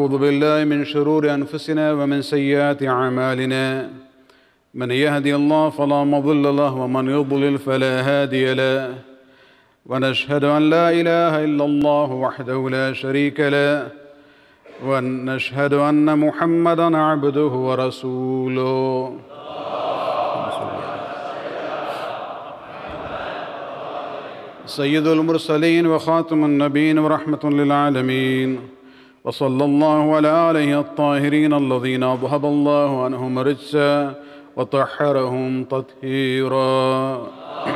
ونعوذ بالله من شرور أنفسنا ومن سيئات أعمالنا من يهدي الله فلا مضل له ومن يضلل فلا هادي له ونشهد أن لا إله إلا الله وحده لا شريك له ونشهد أن محمدًا عبده ورسوله سيد المرسلين وخاتم النبيين ورحمة للعالمين وصلى الله على آله الطاهرين الذين أذهب الله عنهم الرجس وطهرهم تطهيرا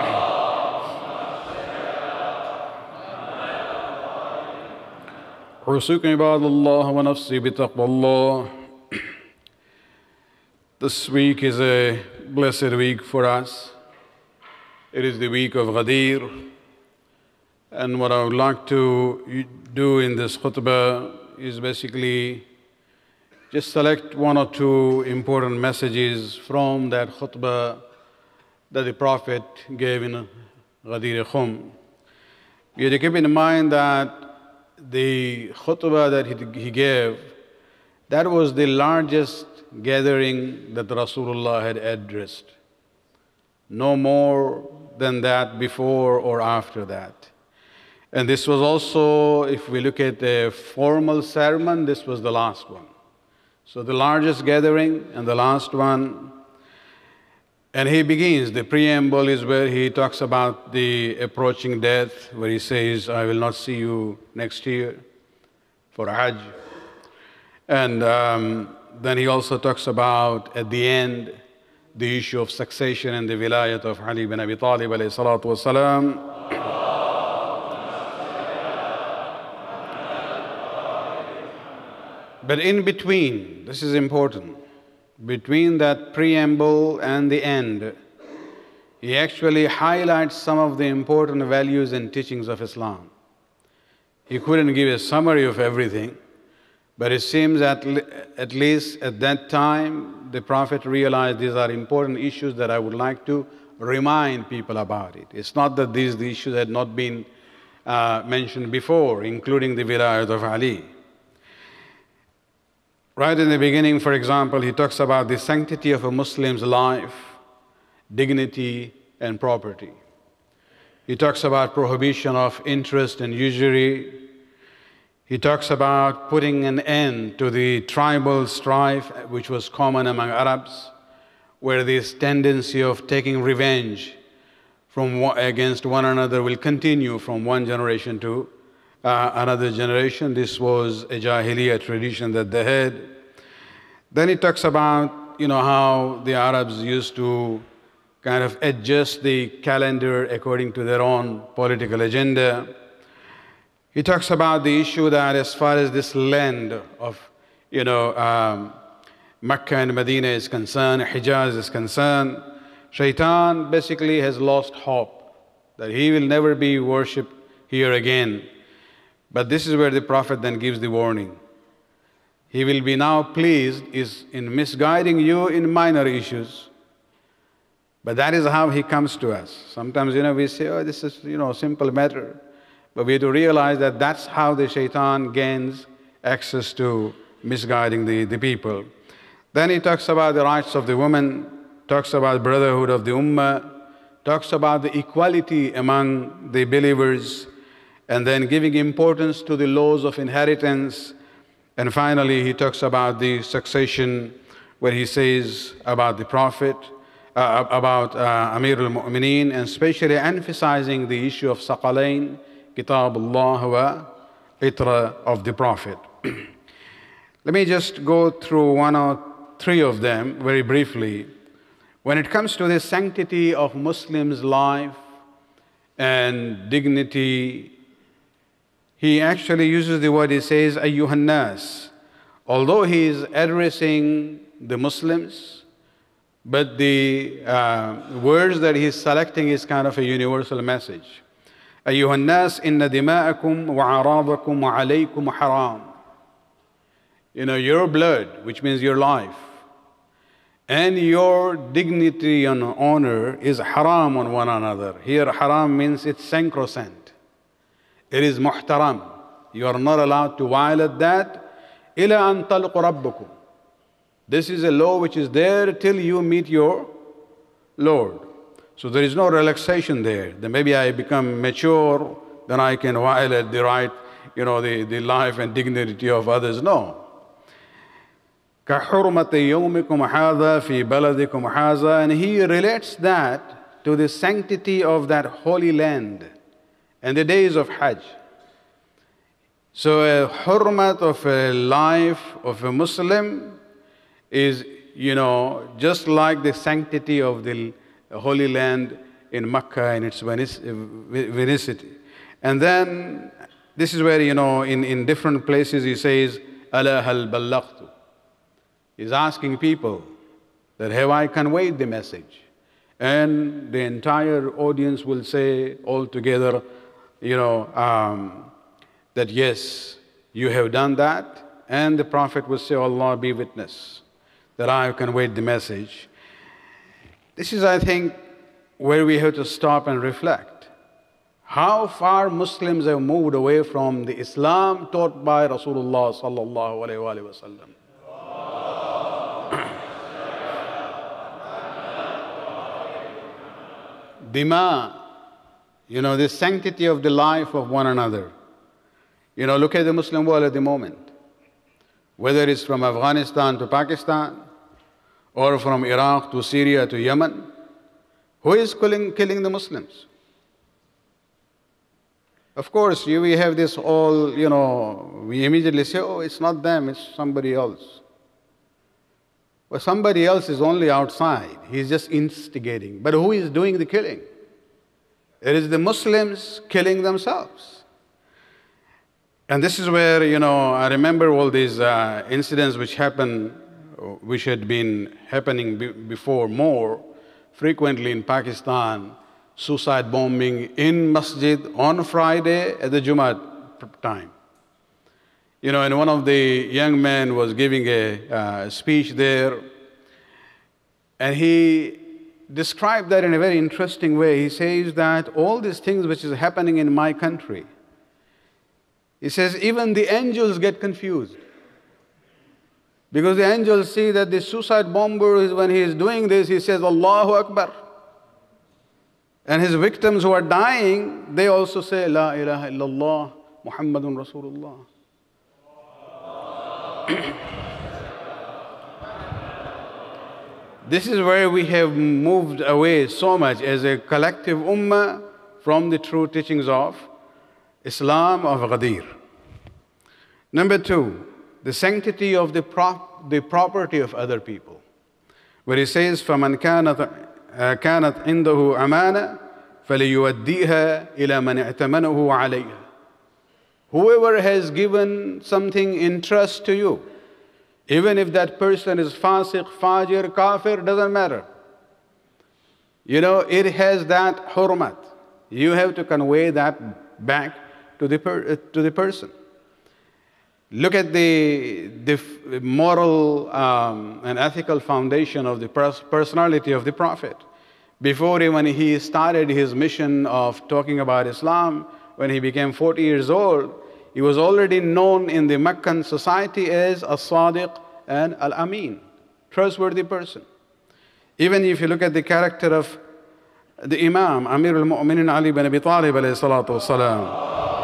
أوصيكم عباد الله ونفسي بتقوى الله. This week is a blessed week for us. It is the week of Ghadir. And what I would like to do in this khutbah is basically just select one or two important messages from that khutbah that the Prophet gave in Ghadir Khum. You have to keep in mind that the khutbah that he gave, that was the largest gathering that Rasulullah had addressed. No more than that before or after that. And this was also, if we look at a formal sermon, this was the last one. So the largest gathering and the last one. And he begins, the preamble is where he talks about the approaching death, where he says, I will not see you next year for Hajj. And then he also talks about, at the end, the issue of succession and the wilāyat of Ali bin Abi Talib alayhi salatu wasalam. But in between, this is important, between that preamble and the end, he actually highlights some of the important values and teachings of Islam. He couldn't give a summary of everything, but it seems at least at that time, the Prophet realized these are important issues that I would like to remind people about it. It's not that these issues had not been mentioned before, including the wilāyat of Ali. Right in the beginning, for example, he talks about the sanctity of a Muslim's life, dignity and property. He talks about prohibition of interest and usury. He talks about putting an end to the tribal strife which was common among Arabs, where this tendency of taking revenge against one another will continue from one generation to another generation. This was a Jahiliyyah tradition that they had. Then he talks about, how the Arabs used to kind of adjust the calendar according to their own political agenda. He talks about the issue that as far as this land of, Mecca and Medina is concerned, Hijaz is concerned, Shaitan basically has lost hope that he will never be worshipped here again. But this is where the Prophet then gives the warning. He will be now pleased in misguiding you in minor issues. But that is how he comes to us. Sometimes, we say, oh, this is, a simple matter. But we have to realize that that's how the shaitan gains access to misguiding the people. Then he talks about the rights of the woman, talks about brotherhood of the ummah, talks about the equality among the believers, and then giving importance to the laws of inheritance. And finally, he talks about the succession, where he says about the Prophet, about Amir al-Mu'mineen, and especially emphasizing the issue of Saqalain, Kitab Allah wa Itrat of the Prophet. Let me just go through one or three of them very briefly. When it comes to the sanctity of Muslims' life and dignity, he actually uses the word, he says, Ayyuhan nas. Although he is addressing the Muslims, but the words that he's selecting is kind of a universal message. Ayyuhan nas, inna dima'akum wa aradakum wa alaykum haram. Your blood, which means your life, and your dignity and honor is haram on one another. Here haram means it's sacrosanct. It is muhtaram. You are not allowed to violate that. إِلَىٰ أَن تَلْقُ رَبَّكُمْ. This is a law which is there till you meet your Lord. So there is no relaxation there. Then maybe I become mature, then I can violate the right, the life and dignity of others. No. كَحُرْمَةِ يَوْمِكُمْ هَذَا فِي بَلَدِكُمْ هَذَا. And he relates that to the sanctity of that holy land and the days of Hajj. So a hurmat of a life of a Muslim is, just like the sanctity of the Holy Land in Mecca and its venicity. And then this is where, in different places he says, أَلَا هَلْ بَلَّغْتُ. He's asking people that, have I conveyed the message? And the entire audience will say all together, that yes, you have done that. And the Prophet will say, Allah be witness that I have conveyed the message. This is, I think, where we have to stop and reflect. How far Muslims have moved away from the Islam taught by Rasulullah sallallahu alaihi wasallam. Dima, the sanctity of the life of one another. Look at the Muslim world at the moment. Whether it's from Afghanistan to Pakistan, or from Iraq to Syria to Yemen, who is killing the Muslims? Of course, we have this all, we immediately say, oh, it's not them, it's somebody else. Well, somebody else is only outside. He's just instigating. But who is doing the killing? It is the Muslims killing themselves. And this is where, I remember all these incidents which happened, which had been happening before more frequently in Pakistan, suicide bombing in masjid on Friday at the Jummah time. And one of the young men was giving a speech there, and he described that in a very interesting way. He says that all these things which is happening in my country, he says even the angels get confused. Because the angels see that the suicide bomber, when he is doing this, he says, Allahu Akbar. And his victims who are dying, they also say, La ilaha illallah, Muhammadun Rasulullah. This is where we have moved away so much as a collective ummah from the true teachings of Islam, of Ghadir. Number two, the sanctity of the property of other people. Where he says, فَمَنْ كَانَتْ عِنْدَهُ أَمَانَةٌ فَلِيُؤَدِّيهَا إِلَى مَنْ اعْتَمَنَهُ عَلَيْهَا. Whoever has given something in trust to you, even if that person is fasiq, fajir, kafir, doesn't matter. It has that hurmat. You have to convey that back to the person. Look at the moral and ethical foundation of the personality of the Prophet. Before when he started his mission of talking about Islam, when he became 40 years old, he was already known in the Meccan society as As-Sadiq and Al-Amin, trustworthy person. Even if you look at the character of the Imam, Amir al-Mu'minin Ali bin Abi Talib alayhi salatu wasalam.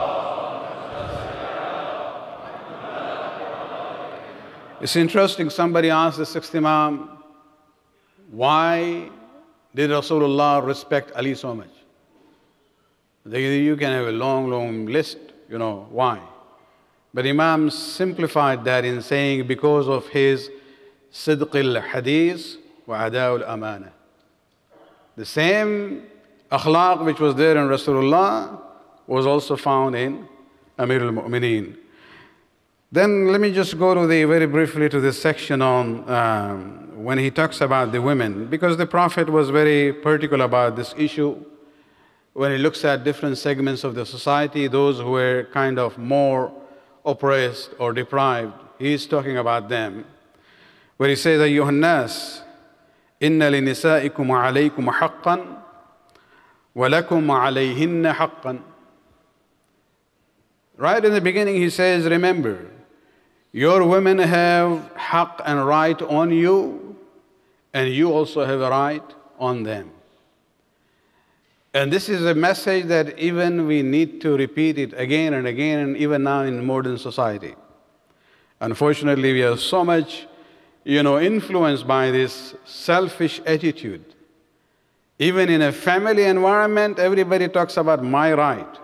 It's interesting, somebody asked the sixth Imam, why did Rasulullah respect Ali so much? You can have a long, long list, why. But Imam simplified that in saying because of his sidq al-hadith wa ada' al-amana. The same akhlaq which was there in Rasulullah was also found in Amir al-Mu'mineen. Then let me just go to very briefly to this section on when he talks about the women, because the Prophet was very particular about this issue. When he looks at different segments of the society, those who were kind of more oppressed or deprived, he is talking about them. Where he says, أَيُّهَا النَّاسِ إِنَّ لِنِسَائِكُمْ عَلَيْكُمْ حَقًّا وَلَكُمْ عَلَيْهِنَّ حَقًّا. Right in the beginning he says, remember, Your women have haqq and right on you, and you also have a right on them. And this is a message that even we need to repeat it again and again, and even now in modern society. Unfortunately, we are so much, influenced by this selfish attitude. Even in a family environment, everybody talks about my right.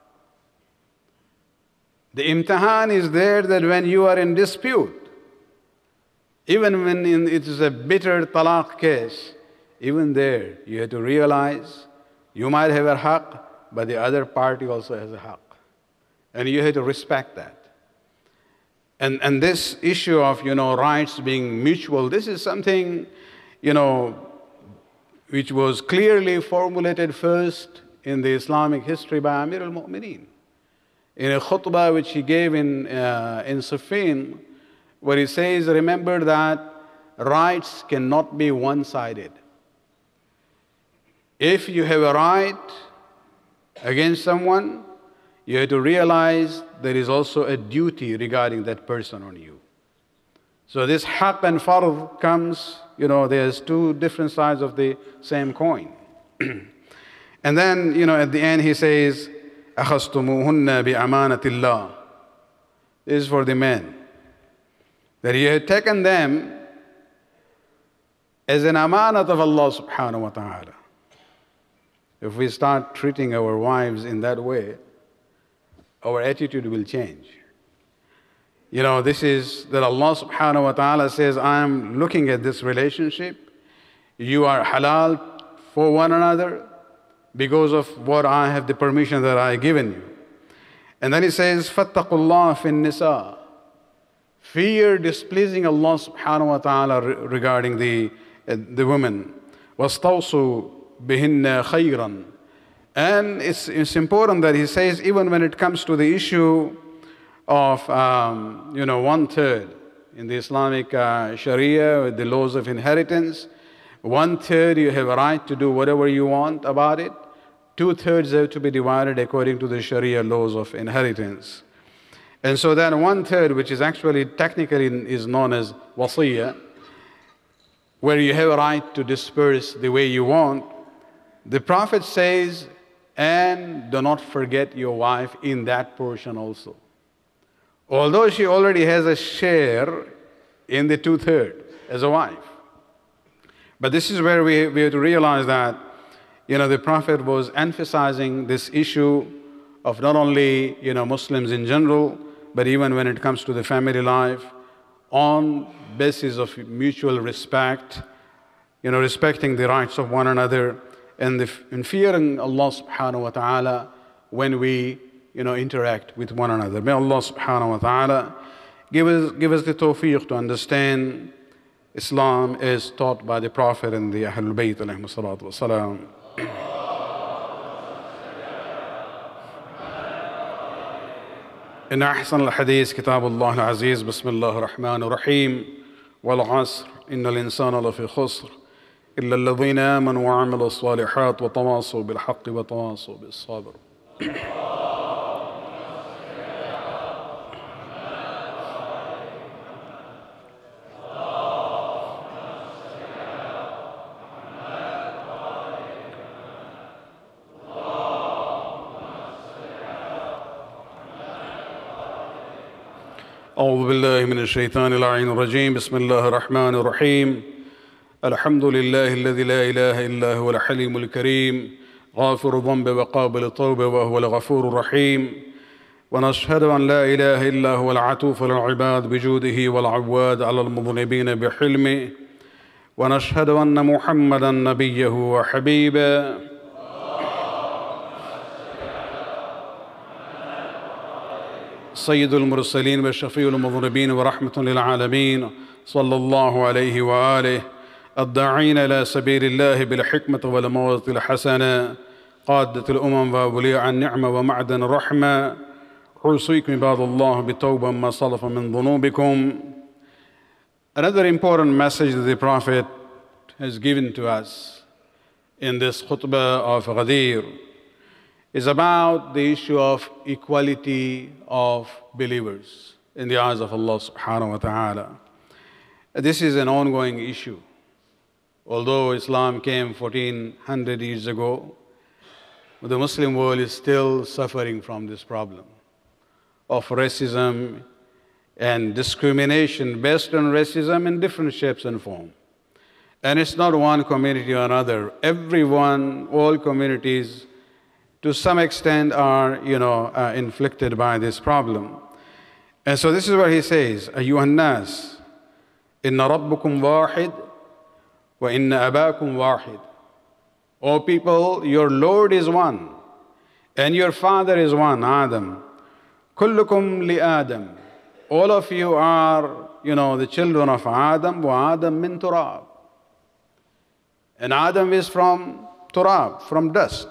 The imtihan is there that when you are in dispute, even when it is a bitter talaq case, even there you have to realize you might have a haqq, but the other party also has a haqq. And you have to respect that. And this issue of, rights being mutual, this is something, which was clearly formulated first in the Islamic history by Amir al-Mu'mineen. In a khutbah which he gave in Siffin, where he says, remember that rights cannot be one-sided. If you have a right against someone, you have to realize there is also a duty regarding that person on you. So this haqq and fard comes, there's two different sides of the same coin. And then, at the end he says, أَخَذْتُمُوهُنَّ بِأَمَانَةِ اللَّهِ. This is for the men. That you have taken them as an amanat of Allah subhanahu wa ta'ala. If we start treating our wives in that way, our attitude will change. This is that Allah subhanahu wa ta'ala says, I am looking at this relationship. You are halal for one another because of what I have the permission that I have given you. And then he says, فَاتَّقُوا اللَّهَ فِي النِّسَاءِ. Fear displeasing Allah subhanahu wa ta'ala regarding the women. وَاسْتَوْصُوا بِهِنَّ خَيْرًا. And it's important that he says, even when it comes to the issue of, 1/3 in the Islamic Sharia, with the laws of inheritance, 1/3 you have a right to do whatever you want about it. 2/3 have to be divided according to the Sharia laws of inheritance. And so that 1/3, which is actually technically is known as wasiyah, where you have a right to disperse the way you want, the Prophet says, and do not forget your wife in that portion also. Although she already has a share in the 2/3 as a wife. But this is where we have to realize that, the Prophet was emphasizing this issue of not only, Muslims in general, but even when it comes to the family life, on basis of mutual respect, respecting the rights of one another, and fearing Allah subhanahu wa ta'ala when we, interact with one another. May Allah subhanahu wa ta'ala give us the tawfiq to understand Islam as taught by the Prophet and the Ahlul Bayt alayhi salatu wa salam. إن أحسن الحديث كتاب الله العزيز بسم الله الرحمن الرحيم والعصر إن الإنسان لفي خسر إلا الذين آمنوا وعملوا الصالحات وتواصوا بالحق وتواصوا بالصبر. أعوذ بالله من الشيطان اللعين الرجيم بسم الله الرحمن الرحيم الحمد لله الذي لا إله إلا هو الحليم الكريم غافر الذنب وقابل التوب وهو الغفور الرحيم ونشهد أن لا إله إلا هو العطوف للعباد بجوده والعواد على المذنبين بحلمه ونشهد أن محمدا نبيه وحبيبه سيد المرسلين وشفيع المذنبين ورحمة للعالمين صلى الله عليه وآله الداعين إلى سبيل الله بالحكمة والموعظة الحسنة قادة الأمم وأولياء النعمة ومعدن الرحمة أوصيكم عباد الله بالتوبة ما سلف من ذنوبكم. Another important message that the Prophet has given to us in this khutbah of Ghadir is about the issue of equality of believers. in the eyes of Allah subhanahu wa ta'ala. This is an ongoing issue. Although Islam came 1400 years ago, the Muslim world is still suffering from this problem of racism and discrimination based on racism in different shapes and forms. And it's not one community or another. Everyone, all communities, to some extent are, inflicted by this problem. And so this is what he says, أَيُّهَا النَّاسِ إِنَّ رَبُّكُمْ وَاحِدٌ وَإِنَّ أَبَاكُمْ وَاحِدٌ. O people, your Lord is one, and your father is one, Adam. كُلُّكُمْ لِآدَمْ. All of you are, the children of Adam, وَآدَمْ مِنْ تُرَابٍ. And Adam is from turab, from dust.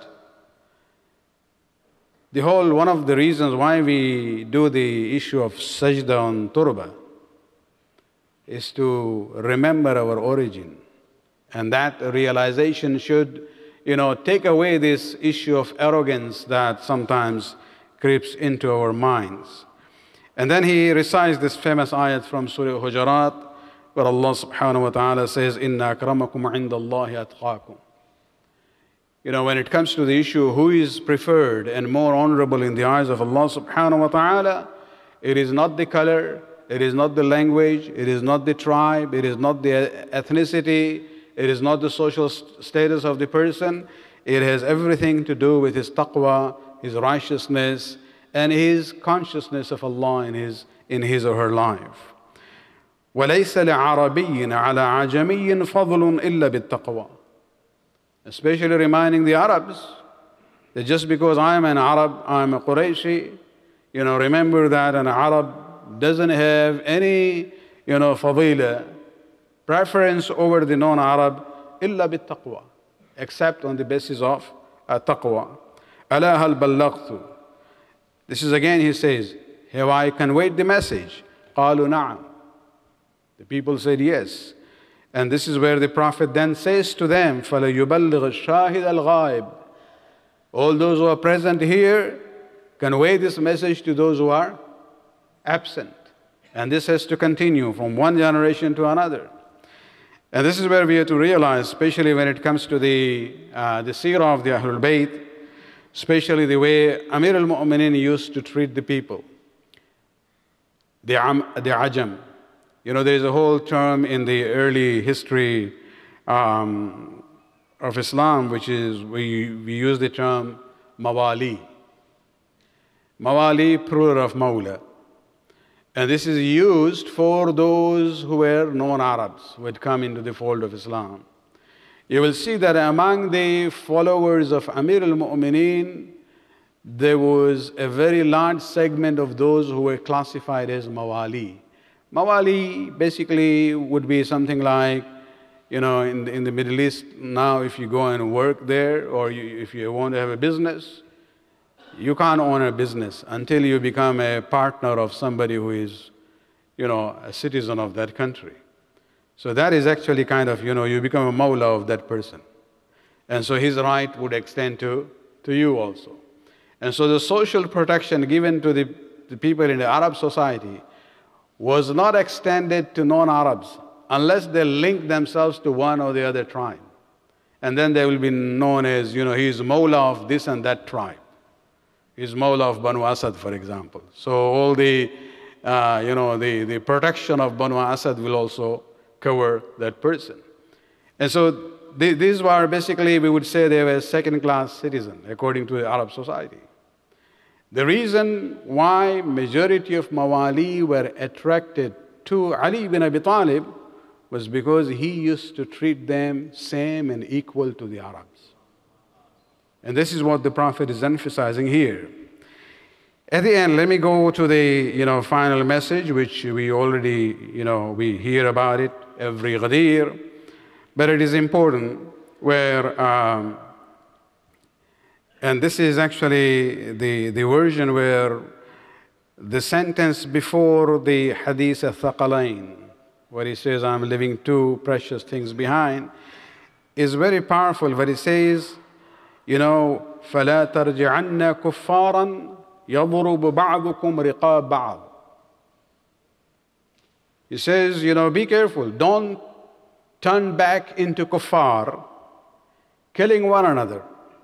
One of the reasons why we do the issue of sajda on turba is to remember our origin. And that realization should, take away this issue of arrogance that sometimes creeps into our minds. And then he recites this famous ayat from Surah Hujurat, where Allah subhanahu wa ta'ala says, إِنَّ أَكْرَمَكُمْ عِنْدَ اللَّهِ أَتْقَاكُمْ. When it comes to the issue who is preferred and more honorable in the eyes of Allah subhanahu wa ta'ala, it is not the color, it is not the language, it is not the tribe, it is not the ethnicity, it is not the social status of the person. It has everything to do with his taqwa, his righteousness, and his consciousness of Allah in his or her life. وَلَيْسَ لِعَرَبِيٍّ عَلَى عَجَمِيٍّ فَضْلٌ إِلَّا بِالتَّقْوَى. Especially reminding the Arabs that just because I am an Arab, I am a Qurayshi, remember that an Arab doesn't have any, fadila, preference over the non-Arab, إِلَّا بِالتَّقْوَى, except on the basis of taqwa. أَلَا هَلْ بَلَّغْتُ. This is again, he says, have I conveyed the message? قَالُوا نَعَمْ. The people said yes. And this is where the Prophet then says to them, فَلَيُبَلِّغَ الشَّاهِدَ الْغَائِبِ. All those who are present here, convey this message to those who are absent. And this has to continue from one generation to another. And this is where we have to realize, especially when it comes to the seerah of the Ahlul Bayt, especially the way Amir al-Mu'mineen used to treat the people, the ajam. There is a whole term in the early history of Islam, which is, we use the term mawali. Mawali, plural of mawla. And this is used for those who were non-Arabs, who had come into the fold of Islam. You will see that among the followers of Amir al-Mu'mineen, there was a very large segment of those who were classified as mawali. Mawali basically would be something like, in the Middle East now, if you go and work there, or if you want to have a business, you can't own a business until you become a partner of somebody who is, a citizen of that country. So that is actually kind of, you become a mawla of that person. And so his right would extend to you also. And so the social protection given to the people in the Arab society was not extended to non-Arabs unless they link themselves to one or the other tribe. And then they will be known as, he is Mawla of this and that tribe. He is Mawla of Banu Asad, for example. So all the protection of Banu Asad will also cover that person. And so these were basically, we would say they were second-class citizens according to the Arab society. The reason why majority of Mawali were attracted to Ali ibn Abi Talib was because he used to treat them same and equal to the Arabs. And this is what the Prophet is emphasizing here. At the end, let me go to the final message, which we already we hear about it every Ghadir, but it is important where. And this is actually the version where the sentence before the ḥadīth al-thaqalain, where he says, I'm leaving two precious things behind, is very powerful. Where he says, فَلَا تَرْجِعَنَّ كُفَّارًا يَضْرُبُ بَعْضُكُمْ رِقَابَ بَعْضٍ. He says, be careful. Don't turn back into kuffar, killing one another.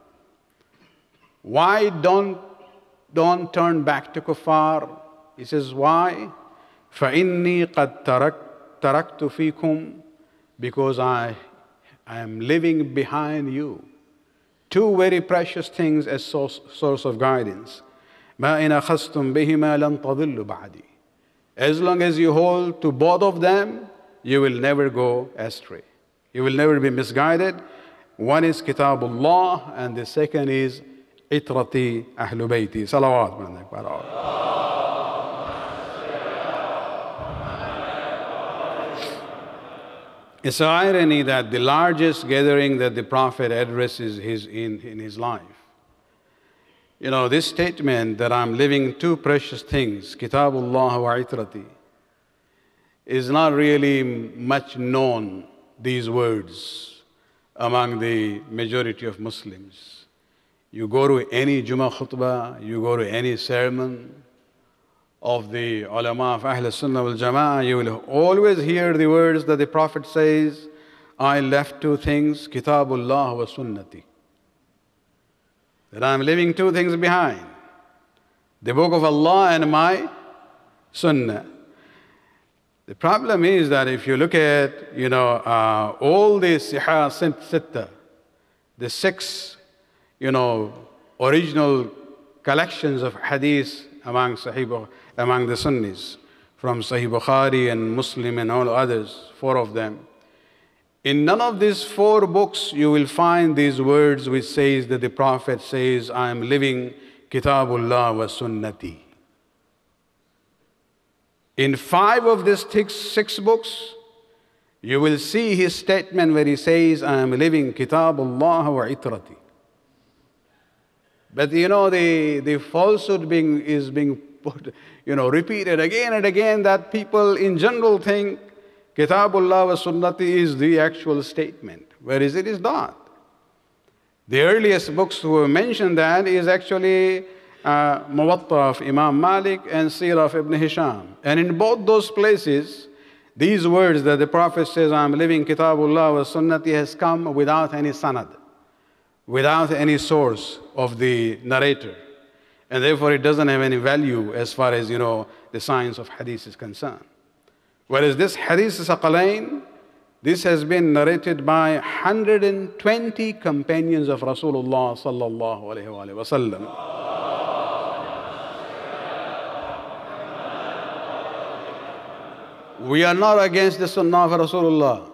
Why don't turn back to kuffar? He says, why? فَإِنِّي قَدْ تَرَكْتُ فِيكُمْ, because I am leaving behind you two very precious things as source of guidance. مَا إِنْ أَخَذْتُمْ بِهِمَا لَنْ تَضِلُّ بَعْدِي. As long as you hold to both of them, you will never go astray. You will never be misguided. One is Kitabullah and the second is Itrati Ahlul Bayti. Salawat. It's an irony that the largest gathering that the Prophet addresses in his life. This statement that I'm living two precious things, Kitabullah wa Itrati, is not really much known, these words, among the majority of Muslims. You go to any Jummah khutbah, you go to any sermon of the ulama of Ahl Sunnah wal Jama'ah, you will always hear the words that the Prophet says, I left two things, Kitabullah wa Sunnati. That I'm leaving two things behind, the book of Allah and my Sunnah. The problem is that if you look at, all the Sihah Sitta, the six, original collections of hadith among the Sunnis, from Sahih Bukhari and Muslim and all others, four of them. In none of these four books you will find these words which says that the Prophet says, I am living Kitabullah wa Sunnati. In five of these six books, you will see his statement where he says, I am living Kitabullah wa Itrati. But the falsehood is being put, repeated again and again, that people in general think Kitabullah wa Sunnati is the actual statement, whereas it is not. The earliest books who mention that is actually Muwatta of Imam Malik and Sirah of Ibn Hisham. And in both those places, these words that the Prophet says, I am living Kitabullah wa Sunnati, has come without any sanad, without any source of the narrator. And therefore it doesn't have any value as far as, the science of hadith is concerned. Whereas this hadith Saqalain, this has been narrated by 120 companions of Rasulullah sallallahu alaihi wasallam. We are not against the Sunnah of Rasulullah.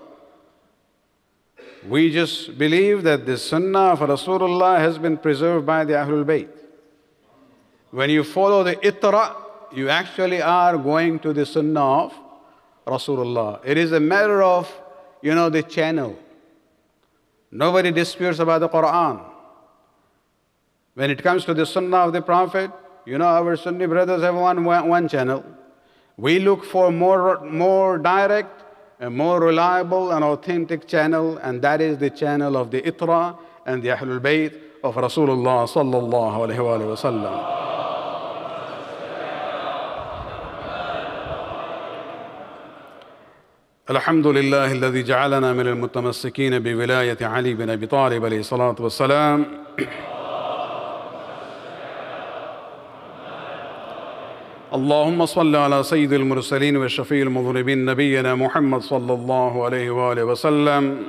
We just believe that the Sunnah of Rasulullah has been preserved by the Ahlul Bayt. When you follow the Itrat, you actually are going to the Sunnah of Rasulullah. It is a matter of, the channel. Nobody disputes about the Qur'an. When it comes to the Sunnah of the Prophet, our Sunni brothers have one channel. We look for more direct and more reliable and authentic channel, and that is the channel of the Itra and the Ahlul Bayt of Rasulullah sallallahu alaihi wasallam. الحمد لله الذي جعلنا من المتمسكين بولاية علي بن أبي طالب عليه الصلاة والسلام. اللهم صل على سيد المرسلين والشفيع المذنبين نبينا محمد صلى الله عليه وآله وسلم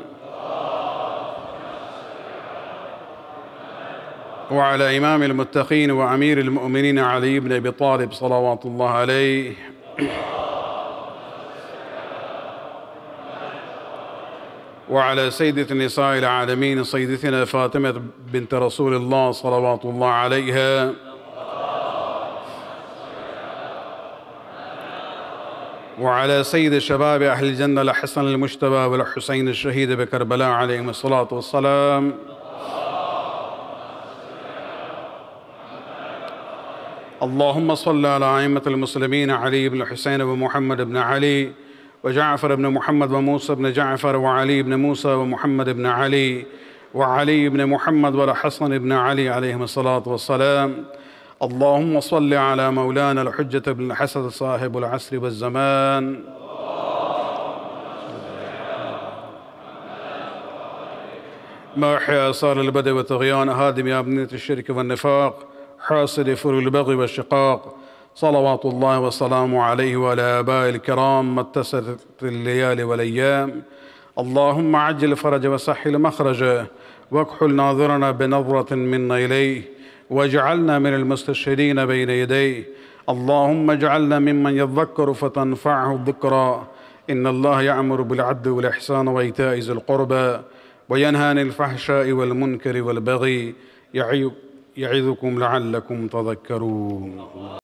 وعلى إمام المتقين وأمير المؤمنين علي بن أبي طالب صلوات الله عليه وعلى سيدة نساء العالمين سيدتنا فاطمة بنت رسول الله صلوات الله عليها وعلى سيد شباب أهل الجنة الحسن المجتبى والحسين الشهيد بكربلاء عليهم الصلاة والسلام اللهم صل على أئمة المسلمين علي بن الحسين ومحمد بن علي وجعفر بن محمد وموسى بن جعفر وعلي بن موسى ومحمد بن علي وعلي بن محمد والحسن بن علي عليهم الصلاة والسلام اللهم صل على مولانا الحجة بن الحسن صاحب العصر والزمان ما أحيا آثار البدء والطغيان هادم أبنية الشرك والنفاق حاصل فر البغي والشقاق صلوات الله وسلامه عليه وعلى آبائه الكرام ما اتسرت الليالي والأيام. اللهم عجل فرج وسهل مخرجه واكحل ناظرنا بنظرة منا إليه واجعلنا من المستشهدين بين يديه. اللهم اجعلنا ممن يذكر فتنفعه الذكرى. إن الله يأمر بالعدل والإحسان وإيتاء ذي القربى وينهى عن الفحشاء والمنكر والبغي يعظكم لعلكم تذكرون.